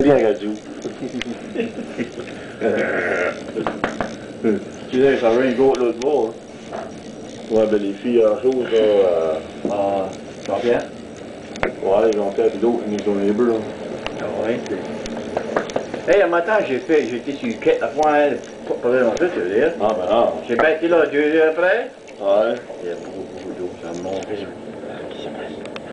bien radio. Tu sais, ça vient gros l'autre bord. Ouais, ben les filles en chose, là, Jean-Pierre? ouais, ils ont fait d'autres, ils ont les bleus. Ah ouais, hey, un matin, j'étais sur le quai, à point, pas vraiment ça, tu veux dire. Ah, ben non. J'ai pas été là 2 heures après. Ouais. Il y a beaucoup d'eau, ça me monte.